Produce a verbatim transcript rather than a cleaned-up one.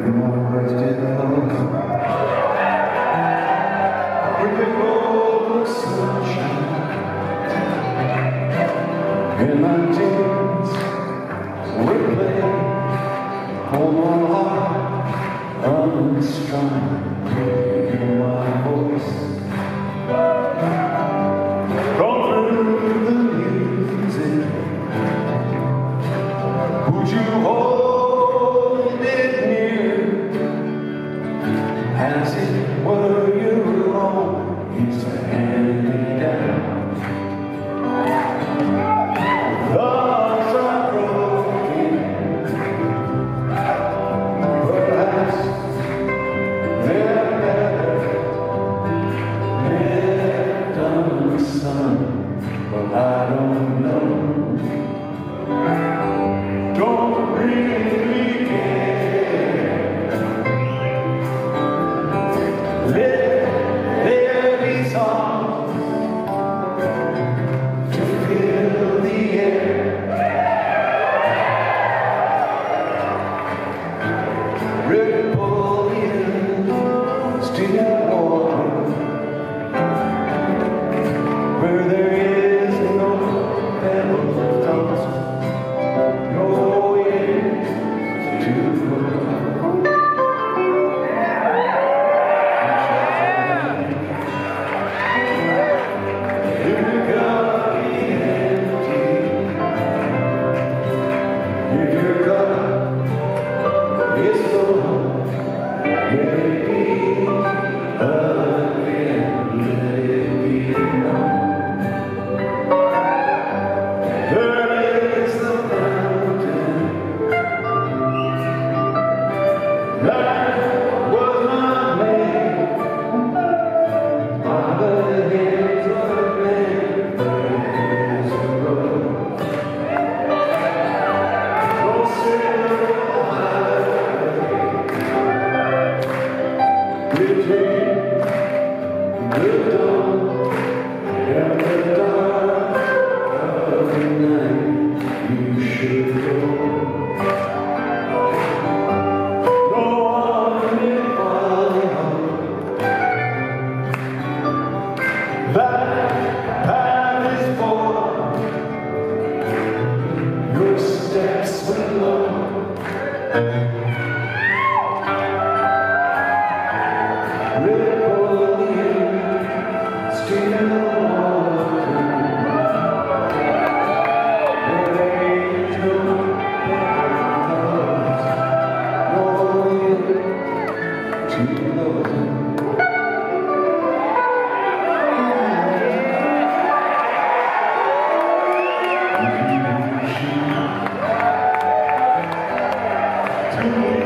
In my teens, we played home on heart, unstrung in my voice. Gone through the music, would you hold it near, as it were your own? Used to hand me down. But I don't know, don't really care. Let there be songs to fill the air. Ripple in still water, where there is no pebble thoughts, no way to go. If your cup is empty, if your cup is full, let it be again, let it be known. Life was not made by the hands of men. There is a road, no single highway between the dawn and the dark of the night. You should go. That path is for your steps alone. Ripple in still water, there ain't no clouds, no wind to blow. To